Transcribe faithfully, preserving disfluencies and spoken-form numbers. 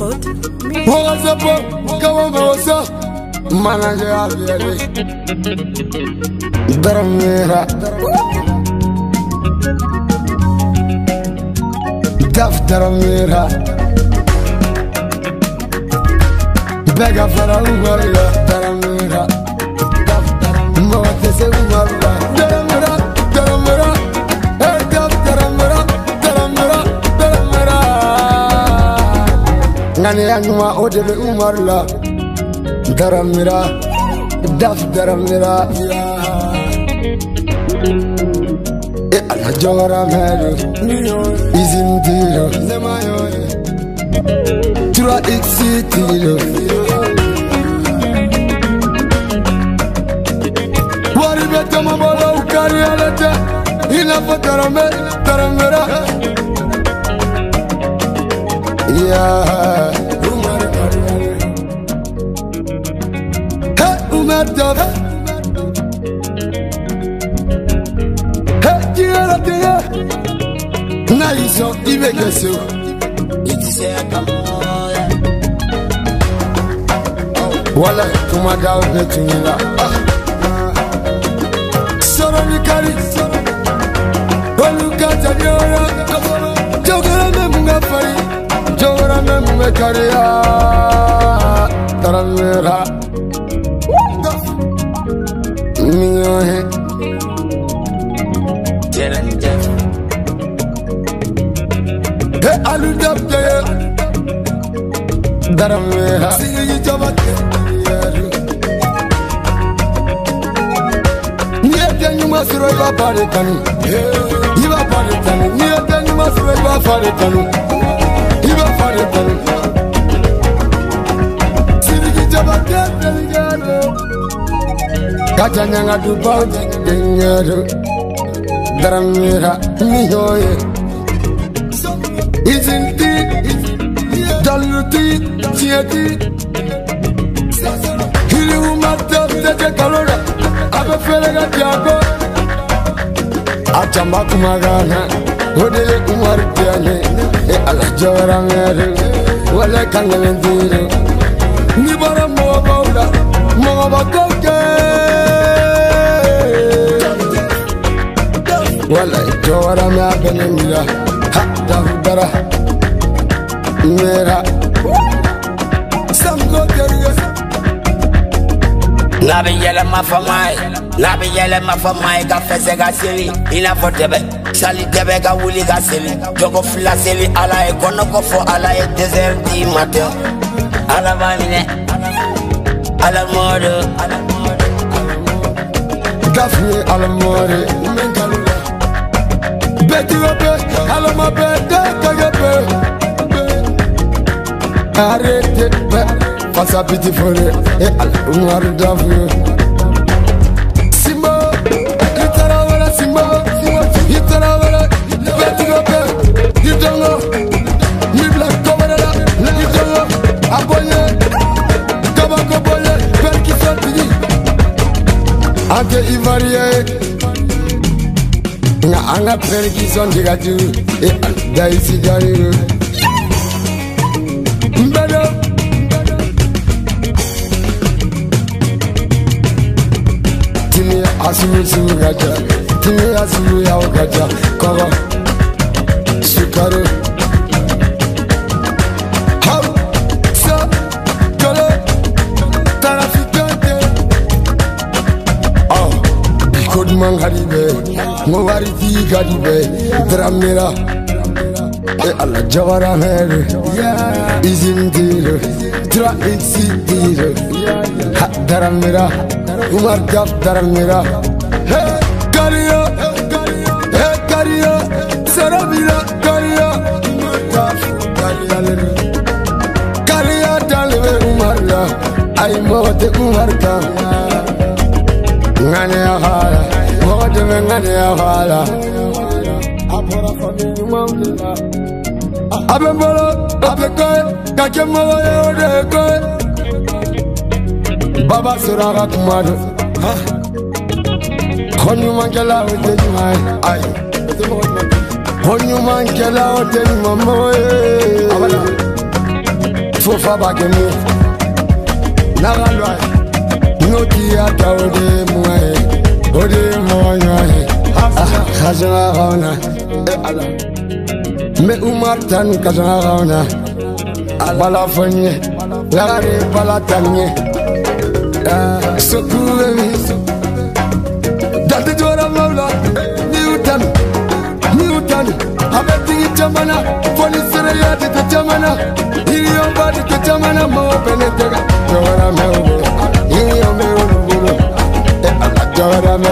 Prod. Wagazapo, Kawamawasa, Manager Aviary, Daramira, Daf Daramira, Bega Faralumaria, Daramira, Daf Daramira, Daramira, Daramira, Daf Daramira, Daramira, Daramira. Nani Anuma Odebe Umarla, Daramira, Daf Daramira, Jawara Mero, Izindiro, Tura Exitiro, Waribeta Mamala Ukarialete, Inafa Darame, Daramira, yeah, Umar, hey, Umar Daf. Naiso ibegeso wala tumaga betunila soro mikari oluka tanyora jogora memunga fari jogora memunga kariya taramera miyohe Aludapte Daramera Sigi Jabate Niete Numasuro Iba Paritanu Iba Paritanu Niete Numasuro Iba Paritanu Iba Paritanu Sigi Jabate Kachanyanga Dubau Denyero Daramera Mihoye Isn't it? Don't it? Yet it? You must have the color. I'm a feeling at Jago. Achamakumagana, what is it? Martiane, Alajoramere, what I can do. Nibara Moba, Moba Coke. Well, I Joram Abenilla. Dara Mera Some go there Nabi yele mafamai Nabi yele mafamai Ka fese ga seli Ina fo tebe Sali tebe ga wuli ga seli Jogo fila seli Ala e kono ko fo Ala e desert di matin Ala vanine Ala modo Gafne ala more Menkalula Beti wabe Alama bete kagabe Arrête Fasa piti fore E al umar dafu Simba Itara wala Simba Itara wala Beti wabe Itongo Ni black coverala Itongo Aboye Kabako boye Perki sotigi Ante ivarie Nga anga perki sondi gaju E al daisi gariru Mbado Timi asuru suru gaja Timi asuru yao gaja Kogo Sukaru How So Kole Tarafikante Oh Bikod mangaribe Mowari fi gadibe Daramira E alla Jawara Mero Izindiro Tra Exitiro Daramira Umar Daf Daramira Hey Kariya Hey Kariya Saramira Kariya Daf Kariya Kariya Dalwe Umarla Ay mote Umarka Ngane ahala Mote ngane ahala Apora family mountain Abembolo, Abekoy, Kakemolo, Odekoy Baba Suraga Kumado Honyu Mangela, Odenimai, Ay Honyu Mangela, Odenimamo faut faire bagami. Nagalwa, noti ata ode muae, ode moae. Ah, kazana rauna, ala. Me umartan kazana rauna, bala fanye, lagare bala tanye. Ah, sokure mi, dati jora maula, Newton, Newton. Abeti chamana, foni sereya di chamana, iriyo badi di chamana, mo benetega. Jora me ube, iriyo me ube, jora me